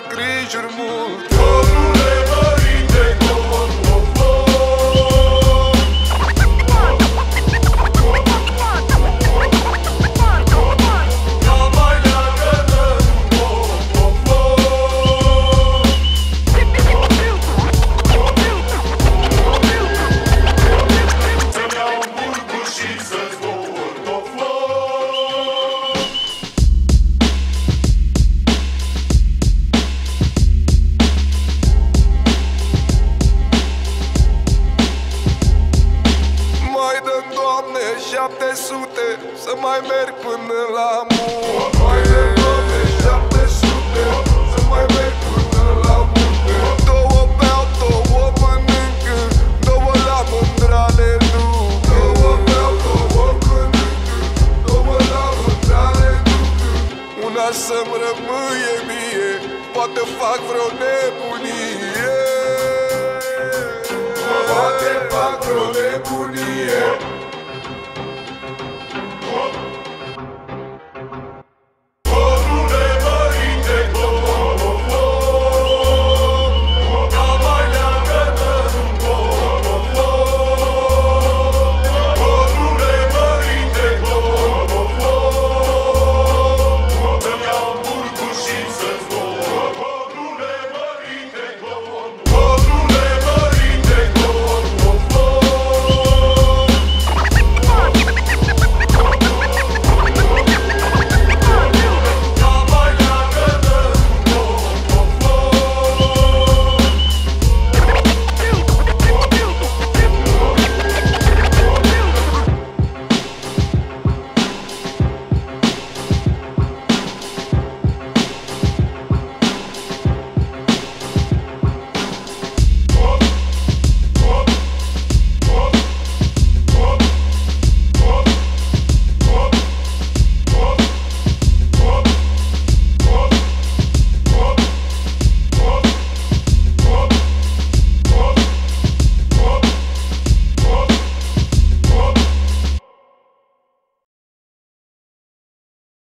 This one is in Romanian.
n-ai grijuri mult. Codrule, marite, Doamne, 700 să mai merg până la munte. Mai dă, Doamne, 700 să mai merg până la munte. Două beau, două mănâncă, două la mândrale duc. Două beau, două mănâncă, două la mândrale duc. Una să-mi rămâie mie, poate fac vreo nebunie. Poate fac vreo nebunie.